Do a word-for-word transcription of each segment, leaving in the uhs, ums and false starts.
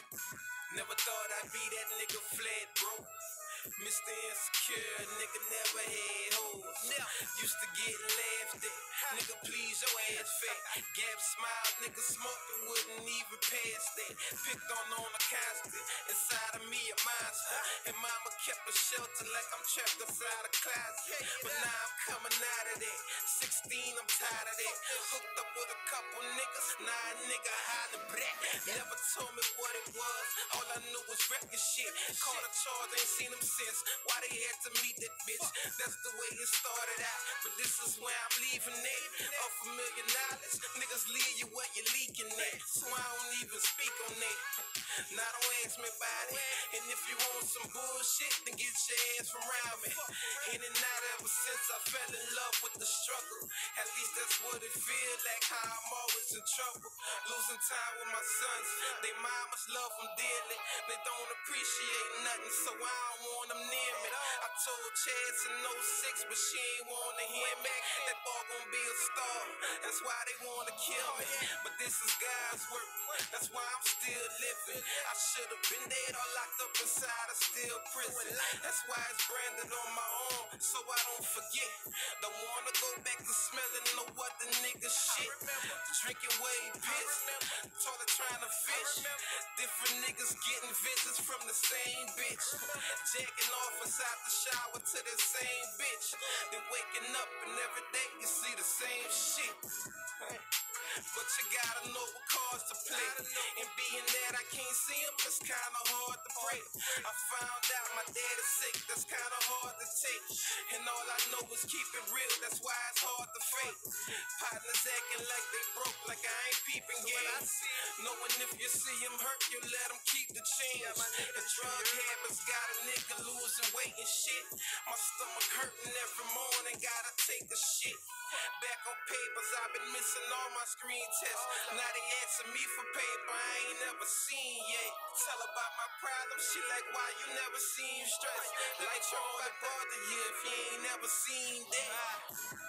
Never thought I'd be that nigga flat broke. Mister Insecure, nigga never had hoes. Used to get laughed at. Nigga, please your ass fat. Gap smile, nigga smoking, wouldn't even pass that. Picked on on a constant. Inside of me a monster. And mama kept a shelter like I'm trapped inside a closet. But now I'm coming out of that. sixteen, I'm tired of that. Hooked up with a couple niggas. Nah, a nigga hollering black. Never told me what it was. All I knew was wrecking shit. Caught a charge, ain't seen him since. Why they had to meet that bitch? That's the way it started out. But this is where I'm leaving it. Off a million dollars. Niggas leave you what you leaking at. So I don't even speak on that. Now don't ask me about it. And if you want some bullshit, then get your ass from around me. In and out ever since I fell in love with the struggle. At least that's what it feels like, how I'm always in trouble. Losing time with my sons. They mamas love them dearly. They don't appreciate nothing, so I don't want them near me. I told Chance in oh six, but she ain't wanna hear me. That boy gon' be a star, that's why they wanna kill me. But this is God's work, that's why I'm still living. I should've been dead or locked up inside a steel prison. That's why it's branded on my arm, so I don't forget. Don't wanna go back to smelling no other nigga shit. Drinking way piss, taller trying to fish. Different niggas getting visits from the same bitch. Jacking off inside the shower to the same bitch. Then waking up and every day you see the same shit. But you gotta know what cards to play. And being that I can't see him, it's kinda hard to pray. I found out my dad is sick, that's kinda hard to take. And all I know is keep it real, that's why it's hard to fake. Partners acting like they broke, like I ain't peeping games. Knowing if you see him hurt, you let him keep the change. The drug habits got a nigga losing weight and shit. My stomach hurting every morning, gotta take a shit. Back on papers, I've been missing all my screen tests. Now they asking me for paper I ain't never seen yet. Tell about my problems, she like, why you never seem stressed? Like you're on the bother you if you ain't never seen that.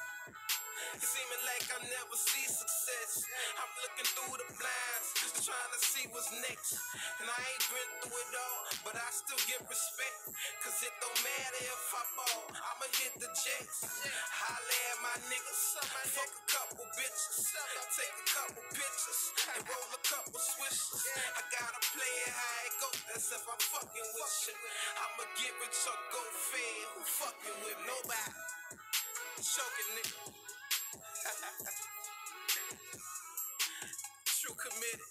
It seeming like I never see success. I'm looking through the blinds, just trying to see what's next. And I ain't been through it all, but I still get respect. Cause it don't matter if I ball, I'ma hit the jets. Holla at my niggas, fuck a couple bitches, take a couple pictures, and roll a couple switches. I gotta play it how it go, that's if I'm fucking with shit. I'ma get rich or go fair, who fucking with nobody? Choking nigga. True committed.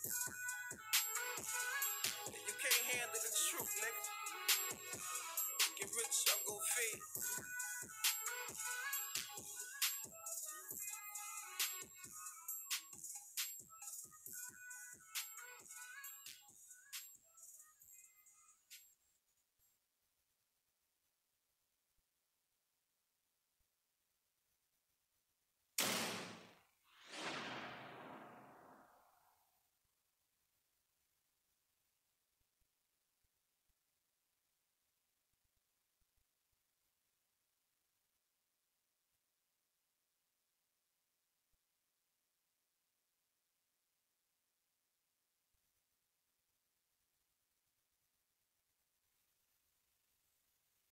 You can't handle the truth, nigga. Get rich or go fade.